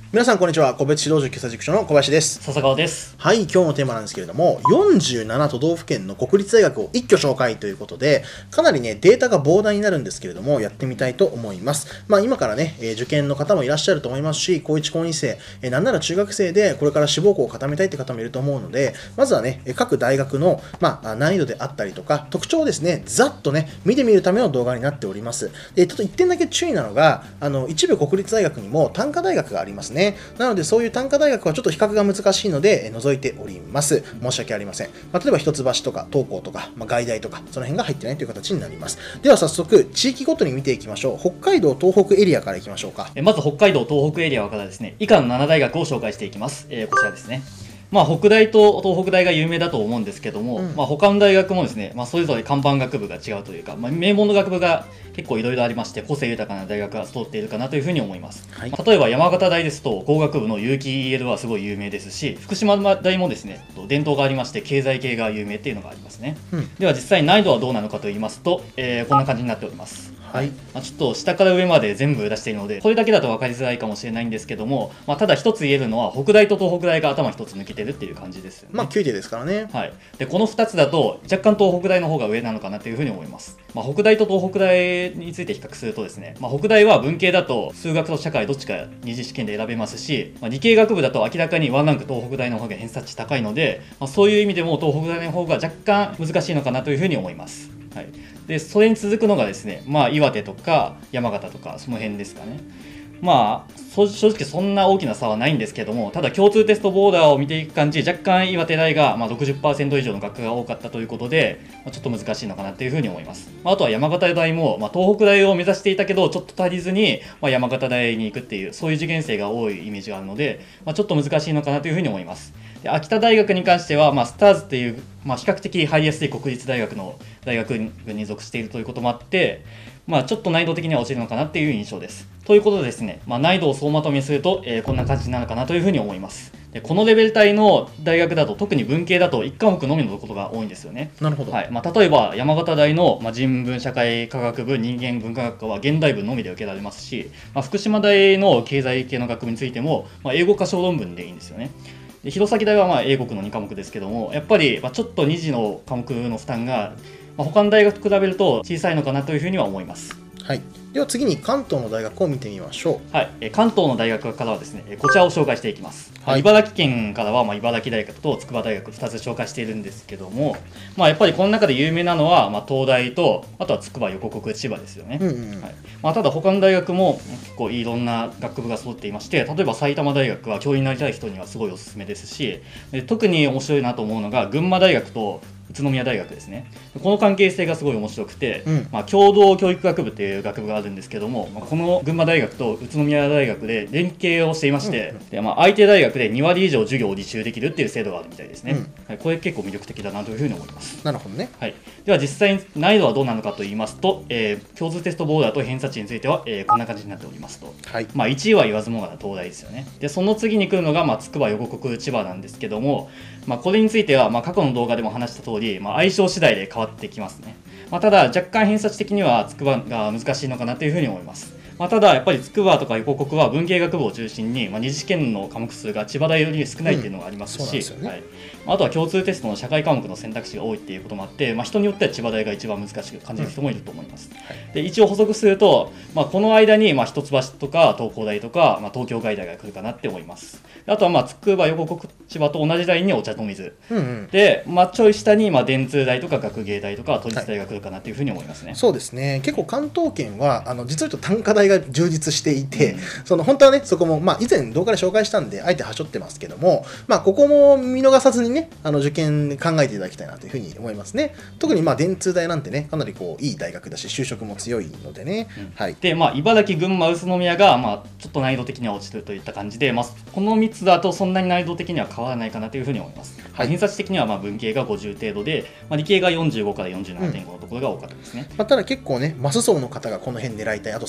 皆さんこんにちは。個別指導塾今朝塾所の小林です。 笹川です。 はい、今日のテーマなんですけれども、47都道府県の国立大学を一挙紹介ということで、かなりね、データが膨大になるんですけれども、やってみたいと思います。今からね、受験の方もいらっしゃると思いますし、高1、高2生、なんなら中学生でこれから志望校を固めたいって方もいると思うので、まずはね、各大学の、難易度であったりとか、特徴をですね、ざっとね、見てみるための動画になっております。で、ちょっと1点だけ注意なのが、一部国立大学にも単科大学がありますね。なのでそういう単科大学はちょっと比較が難しいので除いております。申し訳ありません。例えば一橋とか東光とか、外大とかその辺が入ってないという形になります。では早速地域ごとに見ていきましょう。北海道東北エリアからいきましょうか。 まず北海道東北エリアからですね、以下の7大学を紹介していきます。こちらですね。北大と東北大が有名だと思うんですけども、他の大学もですね、それぞれ看板学部が違うというか、名門の学部が結構いろいろありまして、個性豊かな大学が揃っているかなというふうに思います。例えば山形大ですと工学部の有機 EL はすごい有名ですし、福島大もですね、伝統がありまして経済系が有名っていうのがありますね。では実際難易度はどうなのかと言いますと、こんな感じになっております。ちょっと下から上まで全部出しているのでこれだけだと分かりづらいかもしれないんですけども、ただ一つ言えるのは北大と東北大が頭一つ抜けてるっていう感じですよね。 9点ですからね。 でこの2つだと若干東北大の方が上なのかなというふうに思います。北大と東北大について比較するとですね、北大は文系だと数学と社会どっちか二次試験で選べますし、理系学部だと明らかにワンランク東北大の方が偏差値高いので、そういう意味でも東北大の方が若干難しいのかなというふうに思います。でそれに続くのがですね、岩手とか山形とかその辺ですかね。正直そんな大きな差はないんですけども、ただ共通テストボーダーを見ていく感じ、若干岩手大が60% 以上の学科が多かったということで、ちょっと難しいのかなというふうに思います。あとは山形大も、東北大を目指していたけどちょっと足りずに、山形大に行くっていうそういう受験生が多いイメージがあるので、ちょっと難しいのかなというふうに思います。で秋田大学に関しては、スターズっていう、比較的入りやすい国立大学の大学に属しているということもあって、ちょっと難易度的には落ちるのかなっていう印象です。ということでですね、難易度を総まとめすると、こんな感じなのかなというふうに思います。でこのレベル帯の大学だと特に文系だと1科目のみのことが多いんですよね。 なるほど。 例えば山形大の、人文社会科学部人間文化学科は現代文のみで受けられますし、福島大の経済系の学部についても、英語か小論文でいいんですよね。で弘前大は英国の2科目ですけども、やっぱりちょっと2次の科目の負担が、他の大学と比べると小さいのかなというふうには思います。 では次に関東の大学を見てみましょう。関東の大学からはですね、こちらを紹介していきます。茨城県からは、茨城大学と筑波大学2つ紹介しているんですけども、やっぱりこの中で有名なのは、東大とあとは筑波横国千葉ですよね。ただ他の大学も結構いろんな学部が揃っていまして、例えば埼玉大学は教員になりたい人にはすごいおすすめですし、特に面白いなと思うのが群馬大学と宇都宮大学ですね。この関係性がすごい面白くて、共同教育学部という学部があるんですけども、この群馬大学と宇都宮大学で連携をしていまして、で相手大学で2割以上授業を履修できるっていう制度があるみたいですね。これ結構魅力的だなというふうに思います。 なるほどね。 では実際に難易度はどうなのかと言いますと、共通テストボーダーと偏差値については、こんな感じになっておりますと、1位は言わずもがな東大ですよね。でその次に来るのが、筑波横国千葉なんですけども、これについては、過去の動画でも話した通り、相性次第で変わってきますね。ただ若干偏差値的には筑波が難しいのかなというふうに思います。ただやっぱり筑波とか横国は文系学部を中心に、二次試験の科目数が千葉大より少ないっていうのがありますし、あとは共通テストの社会科目の選択肢が多いっていうこともあって、人によっては千葉大が一番難しく感じる人もいると思います。で一応補足すると、この間に一橋とか東工大とか、東京外大が来るかなって思います。あとは筑波横国千葉と同じラインにお茶の水、で、ちょい下に電通大とか学芸大とか都立大が来るかなというふうに思いますね。 そうですね。結構関東圏は実は言うと単科大が充実していて、本当はねそこも以前動画で紹介したんであえてはしょってますけども、ここも見逃さずにね受験考えていただきたいなというふうに思いますね。特に電通大なんてねかなりいい大学だし就職も強いのでね。 で茨城群馬宇都宮がちょっと難易度的には落ちるといった感じで、この3つだとそんなに難易度的には変わらないかなというふうに思います。偏差値的には文系が50程度で、理系が45から 47.5 のところが多かったですね。 ただ結構ねマス層の方がこの辺狙いたい、あと最大とか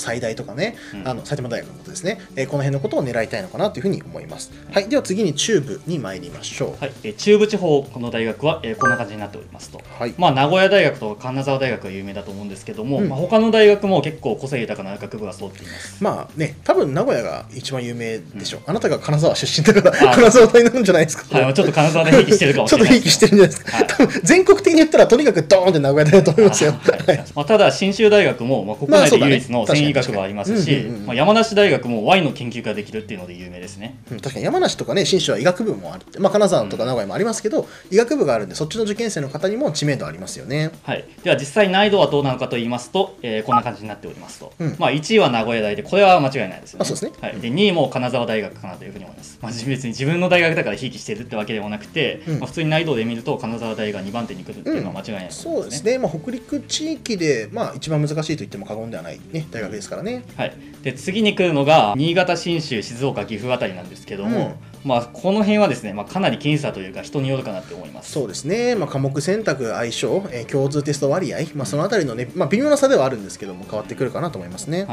かね、埼玉大学のことですね、この辺のことを狙いたいのかなというふうに思います。はい、では次に中部に参りましょう。 はい、中部地方の大学は、こんな感じになっておりますと、 はい、 名古屋大学と金沢大学が有名だと思うんですけども、他の大学も結構個性豊かな学部が揃っています。 多分名古屋が一番有名でしょう。あなたが金沢出身だから金沢大になるんじゃないですか。 はい、ちょっと金沢で併記してるかもしれないちょっと併記してるんじゃないですか。多分全国的に言ったらとにかくドーンって名古屋大だと思いますよ。 ただ信州大学も、国内で唯一の繊維学部がありますし、山梨大学もワインの研究ができるっていうので有名ですね。 確かに山梨とかね、信州は医学部もあるって、金沢とか名古屋もありますけど、医学部があるんで、そっちの受験生の方にも知名度ありますよね。 はい、では実際難易度はどうなのかと言いますと、こんな感じになっておりますと、1位は名古屋大で、これは間違いないですよね。 そうですね。 はい、で2位も金沢大学かなというふうに思います。別に自分の大学だからひいきしてるってわけでもなくて、普通に難易度で見ると金沢大が2番手に来るっていうのは間違いないですね。 そうですね。北陸地域で、一番難しいと言っても過言ではない、ね、大学ですからね。 はい、で次に来るのが新潟、信州、静岡、岐阜あたりなんですけども、この辺はですね、かなり僅差というか人によるかなって思います。 そうですね。科目選択、相性、共通テスト割合、そのあたりのね、微妙な差ではあるんですけども変わってくるかなと思いますね。 はい、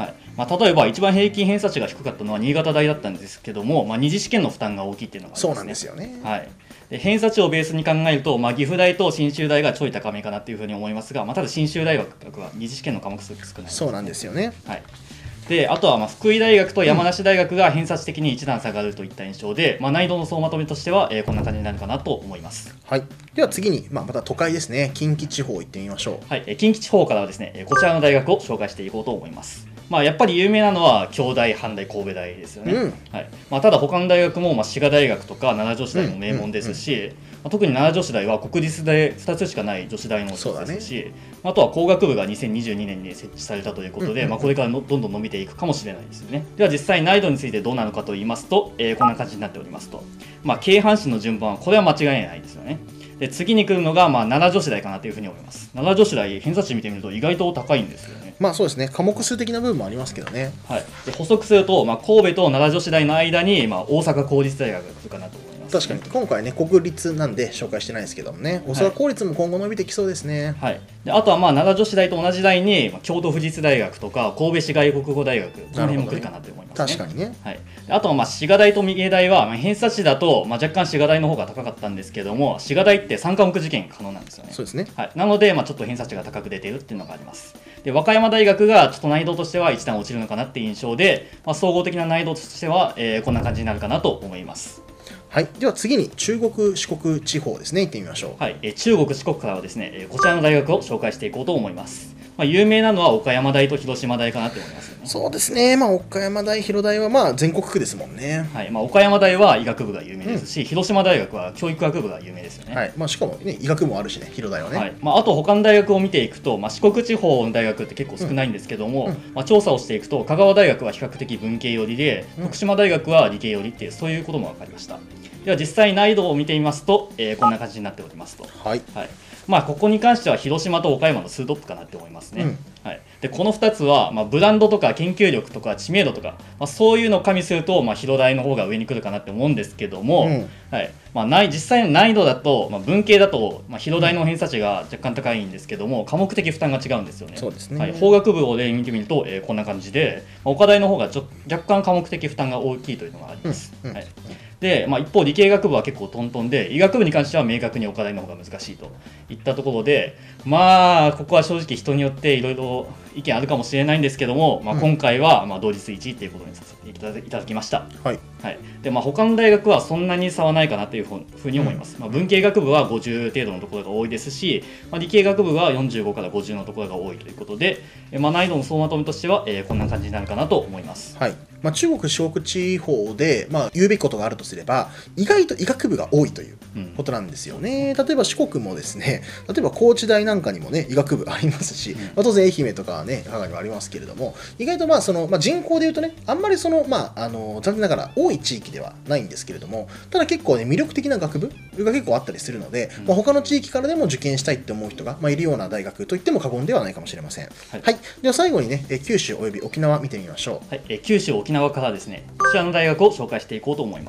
例えば一番平均偏差値が低かったのは新潟大だったんですけども、二次試験の負担が大きいっていうのがありますね。 そうなんですよね。 はい、で偏差値をベースに考えると、岐阜大と信州大がちょい高めかなっていうふうに思いますが、ただ信州大学は二次試験の科目数が少ないです、 そうなんですよね。 はい、であとは福井大学と山梨大学が偏差値的に一段下がるといった印象で、難易度の総まとめとしては、こんな感じになるかなと思います。 はい、では次に、また都会ですね、近畿地方行ってみましょう。 はい、近畿地方からはですね、こちらの大学を紹介していこうと思います。やっぱり有名なのは京大、阪大、神戸大ですよね。はい、ただ他の大学も、滋賀大学とか奈良女子大も名門ですし、特に奈良女子大は国立で2つしかない女子大の一つですし、あとは工学部が2022年に設置されたということで、これからどんどん伸びていくかもしれないですよね。では実際難易度についてどうなのかと言いますと、こんな感じになっておりますと、京阪神の順番はこれは間違いないですよね。で次に来るのが、奈良女子大かなというふうに思います。奈良女子大偏差値見てみると意外と高いんですよね。 そうですね、科目数的な部分もありますけどね。 はい、で補足すると、神戸と奈良女子大の間に、大阪公立大学が来るかなと思います。 確かに今回ね、国立なんで紹介してないですけどもね、大阪公立も今後伸びてきそうですね。 はい、であとは奈良女子大と同じ代に、京都府立大学とか神戸市外国語大学、この辺も来るかなと思いますね。 確かにね。 はい、であとは滋賀大と三重大は、偏差値だと、若干滋賀大の方が高かったんですけども、滋賀大って3科目受験可能なんですよね。 そうですね。 はい、なので、ちょっと偏差値が高く出ているっていうのがあります。で和歌山大学がちょっと難易度としては一段落ちるのかなっていう印象で、総合的な難易度としては、こんな感じになるかなと思います。 はい、では次に中国四国地方ですね、行ってみましょう。 はい、中国四国からはですね、こちらの大学を紹介していこうと思います。有名なのは岡山大と広島大かなって思いますよね。 そうですね、岡山大、広大は全国区ですもんね。 はい、岡山大は医学部が有名ですし、広島大学は教育学部が有名ですよね。 はい、しかもね、医学部もあるしね、広大はね。 はい、あと他の大学を見ていくと、四国地方の大学って結構少ないんですけども、調査をしていくと香川大学は比較的文系寄りで、徳島大学は理系寄りっていう、そういうことも分かりました。では実際難易度を見てみますと、こんな感じになっておりますと。 はい、 はい、ここに関しては広島と岡山の2トップかなって思いますね。はい、でこの2つは、ブランドとか研究力とか知名度とか、そういうのを加味すると、広大の方が上に来るかなって思うんですけども、はい、実際の難易度だと、文系だと、広大の偏差値が若干高いんですけども、科目的負担が違うんですよね。 そうですね。 はい、法学部を例に見てみると、こんな感じで、岡大の方が若干科目的負担が大きいというのがあります。はい、で一方理系学部は結構トントンで、医学部に関しては明確に岡大の方が難しいといったところで、ここは正直人によっていろいろ意見あるかもしれないんですけども、今回は同率1位ということにさせていただきました。 はいはい、で他の大学はそんなに差はないかなというふうに思います。文系学部は50程度のところが多いですし、理系学部は45から50のところが多いということで、難易度の総まとめとしては、こんな感じになるかなと思います。 はい、中国四国地方で、言うべきことがあるとすれば、意外と医学部が多いということなんですよね。例えば四国もですね、例えば高知大なんかにもね医学部ありますし、当然愛媛とかはね香川にもありますけれども、意外と人口でいうとね、あんまり残念ながら多い地域ではないんですけれども、ただ結構ね魅力的な学部が結構あったりするので、他の地域からでも受験したいって思う人が、いるような大学といっても過言ではないかもしれません。はい、では最後にね九州および沖縄見てみましょう。 はい、九州沖縄からですね、こちらの大学を紹介していこうと思います。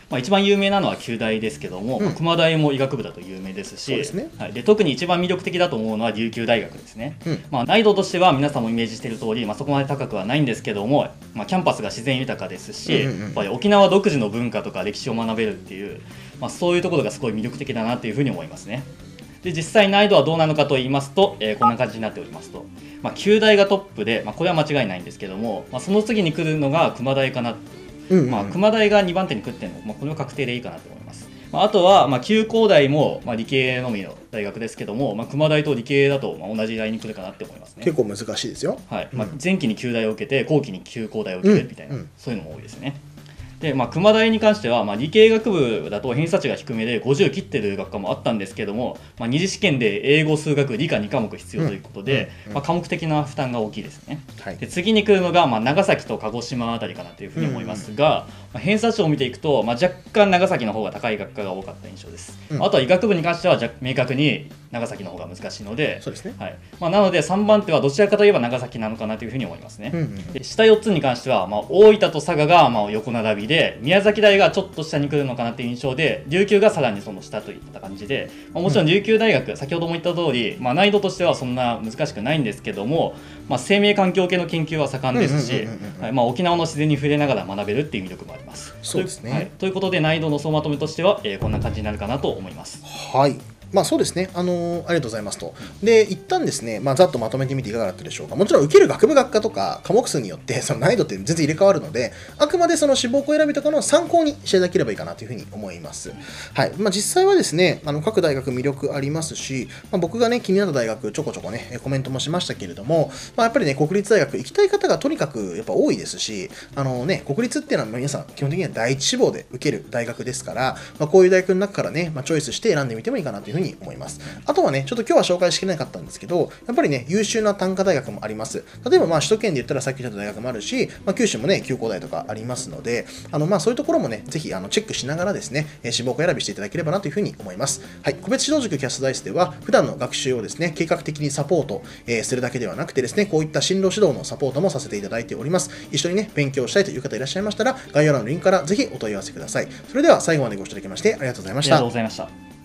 一番有名なのは九大ですけども、熊大も医学部だと有名ですし、はい、で特に一番魅力的だと思うのは琉球大学ですね。難易度としては皆さんもイメージしている通り、そこまで高くはないんですけども、キャンパスが自然豊かですし、やっぱり沖縄独自の文化とか歴史を学べるっていう、そういうところがすごい魅力的だなというふうに思いますね。で実際難易度はどうなのかと言いますと、こんな感じになっておりますと、九大がトップで、これは間違いないんですけども、その次に来るのが熊大かなと。熊大が2番手に食ってるの、これは確定でいいかなと思います。あとは、旧工大も、理系のみの大学ですけども、熊大と理系だと、同じラインに来るかなって思いますね。 結構難しいですよ。 はい。前期に九大を受けて後期に旧工大を受けるみたいな、そういうのも多いですね。で熊大に関しては、理系学部だと偏差値が低めで50切ってる学科もあったんですけども、二次試験で英語数学理科2科目必要ということで、科目的な負担が大きいですね。で次に来るのが、長崎と鹿児島あたりかなというふうに思いますが、偏差値を見ていくと、若干長崎の方が高い学科が多かった印象です。あとは医学部に関しては明確に長崎の方が難しいので、 そうですね。 はい。なので3番手はどちらかといえば長崎なのかなというふうに思いますね。で下4つに関しては、大分と佐賀が横並びで、宮崎大がちょっと下に来るのかなという印象で、琉球がさらにその下といった感じで、もちろん琉球大学、先ほども言った通り、難易度としてはそんな難しくないんですけども、生命環境系の研究は盛んですし、沖縄の自然に触れながら学べるっていう魅力もあります。 そうですね。 ということで難易度の総まとめとしては、こんな感じになるかなと思います。 はい。そうですね、ありがとうございますと。で、一旦ですね、ざっとまとめてみていかがだったでしょうか。もちろん、受ける学部学科とか科目数によって、その難易度って全然入れ替わるので、あくまでその志望校選びとかの参考にしていただければいいかなというふうに思います。はい。実際はですね、各大学魅力ありますし、僕がね、気になった大学、ちょこちょこね、コメントもしましたけれども、やっぱりね、国立大学行きたい方がとにかくやっぱ多いですし、国立っていうのは皆さん、基本的には第一志望で受ける大学ですから、こういう大学の中からね、チョイスして選んでみてもいいかなというふうに思います。あとはね、ちょっと今日は紹介しきれなかったんですけど、やっぱりね、優秀な単科大学もあります。例えば、首都圏で言ったらさっき言った大学もあるし、九州もね、旧工大とかありますので、そういうところもね、ぜひチェックしながらですね、志望校選びしていただければなというふうに思います。はい、個別指導塾キャストダイスでは、普段の学習をですね、計画的にサポート、するだけではなくてですね、こういった進路指導のサポートもさせていただいております。一緒にね、勉強したいという方いらっしゃいましたら、概要欄のリンクからぜひお問い合わせください。それでは最後までご視聴いただきましてありがとうございました。 ありがとうございました。